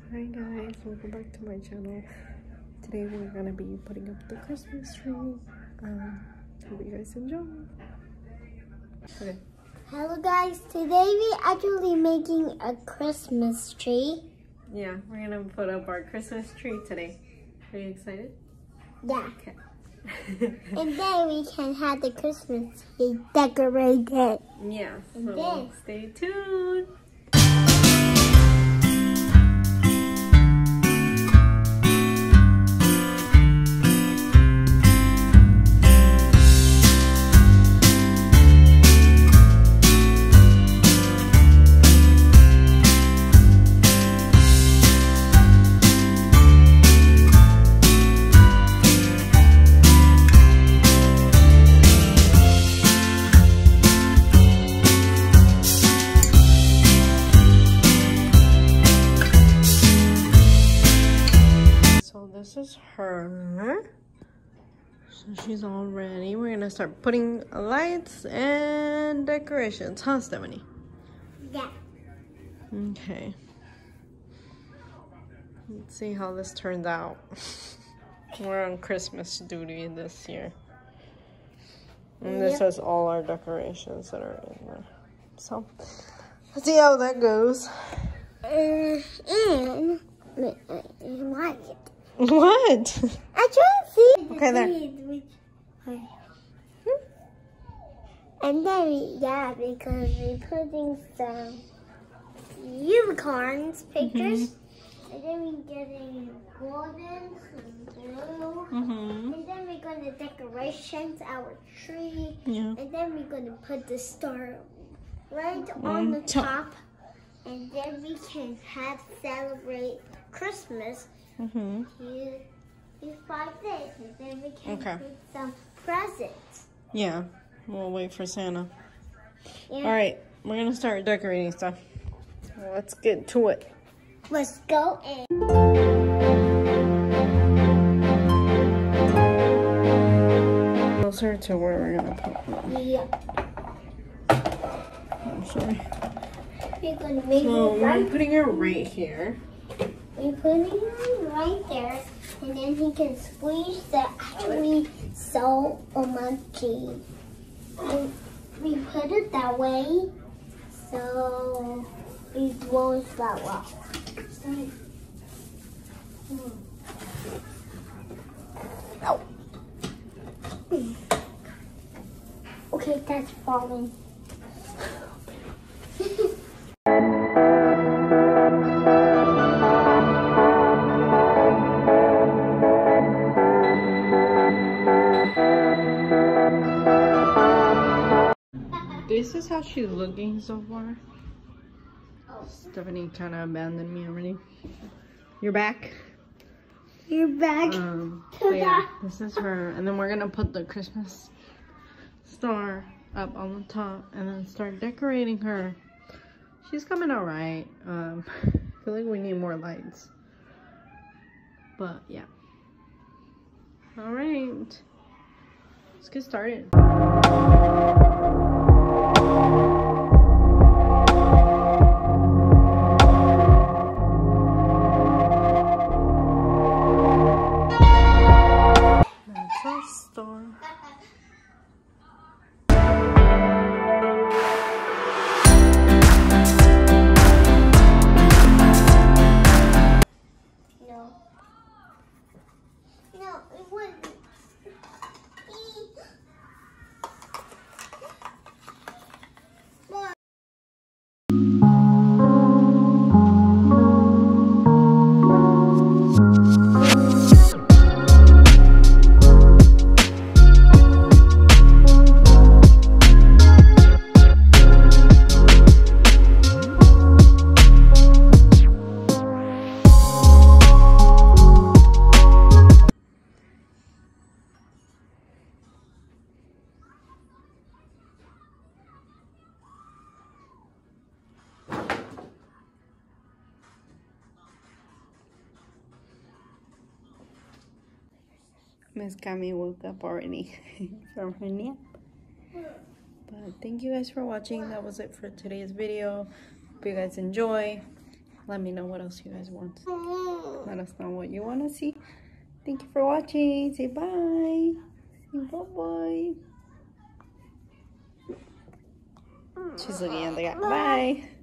Hi guys, welcome back to my channel. Today we're gonna be putting up the Christmas tree. Hope you guys enjoy. Okay. Hello guys, today we're actually making a Christmas tree. Yeah, we're gonna put up our Christmas tree today. Are you excited? Yeah. Okay. And then we can have the Christmas tree decorated. Yeah, And so then stay tuned. This is her. So she's all ready. We're gonna start putting lights and decorations, huh, Stephanie? yeah. Okay. Let's see how this turns out. We're on Christmas duty this year. And this is all our decorations that are in there. So, let's see how that goes. And like it. What? I can't see. Okay, there. And then because we're putting some unicorns pictures. And then we're getting golden and blue. And then we're going to decorations our tree. Yeah. And then we're going to put the star right on the top. And then we can celebrate Christmas. These 5 days, and then we can put some presents. Yeah, we'll wait for Santa. Yeah. All right, we're gonna start decorating stuff. Well, let's get to it. Let's go in. Closer to where we're gonna put them. Yeah. I'm sorry. We're gonna make So it we're putting it right here. We're putting it right there, and then he can squeeze that actually so monkey. And we put it that way, so it won't fall off. Oh. Okay, that's falling. This is how she's looking so far. Stephanie kind of abandoned me already. You're back? You're back. But yeah, this is her. And then we're going to put the Christmas star up on the top and then start decorating her. She's coming out right. I feel like we need more lights. But yeah. All right. Let's get started. No, it wouldn't. Miss Cami woke up already from her nap. But thank you guys for watching. That was it for today's video. Hope you guys enjoy. Let me know what else you guys want. Let us know what you want to see. Thank you for watching. Say bye. Say bye-bye. She's looking at the guy. Bye.